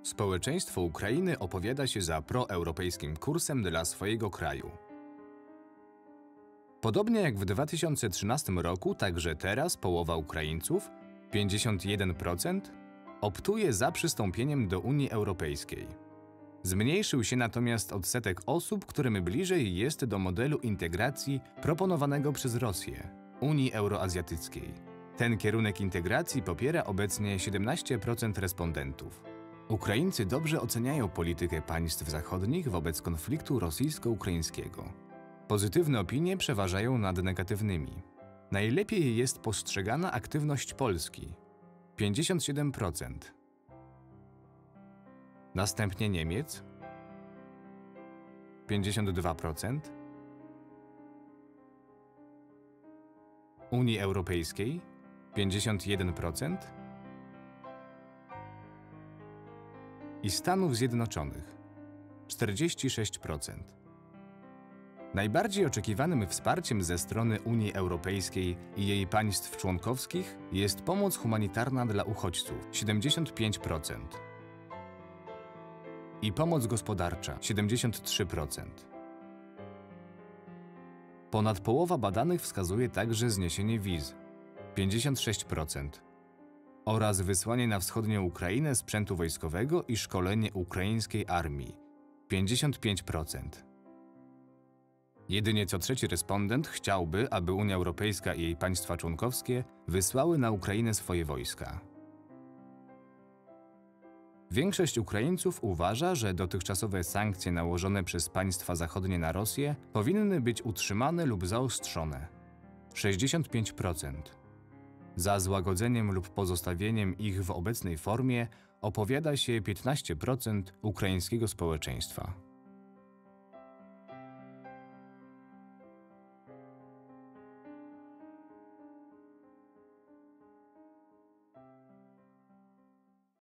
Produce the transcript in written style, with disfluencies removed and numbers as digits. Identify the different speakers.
Speaker 1: Społeczeństwo Ukrainy opowiada się za proeuropejskim kursem dla swojego kraju. Podobnie jak w 2013 roku, także teraz połowa Ukraińców, 51%, optuje za przystąpieniem do Unii Europejskiej. Zmniejszył się natomiast odsetek osób, którym bliżej jest do modelu integracji proponowanego przez Rosję, Unii Euroazjatyckiej. Ten kierunek integracji popiera obecnie 17% respondentów. Ukraińcy dobrze oceniają politykę państw zachodnich wobec konfliktu rosyjsko-ukraińskiego. Pozytywne opinie przeważają nad negatywnymi. Najlepiej jest postrzegana aktywność Polski – 57%. Następnie Niemiec – 52%. Unii Europejskiej – 51%. I Stanów Zjednoczonych – 46%. Najbardziej oczekiwanym wsparciem ze strony Unii Europejskiej i jej państw członkowskich jest pomoc humanitarna dla uchodźców – 75%. I pomoc gospodarcza – 73%. Ponad połowa badanych wskazuje także zniesienie wiz – 56%. Oraz wysłanie na wschodnią Ukrainę sprzętu wojskowego i szkolenie ukraińskiej armii – 55%. Jedynie co trzeci respondent chciałby, aby Unia Europejska i jej państwa członkowskie wysłały na Ukrainę swoje wojska. Większość Ukraińców uważa, że dotychczasowe sankcje nałożone przez państwa zachodnie na Rosję powinny być utrzymane lub zaostrzone – 65%. Za złagodzeniem lub pozostawieniem ich w obecnej formie opowiada się 15% ukraińskiego społeczeństwa.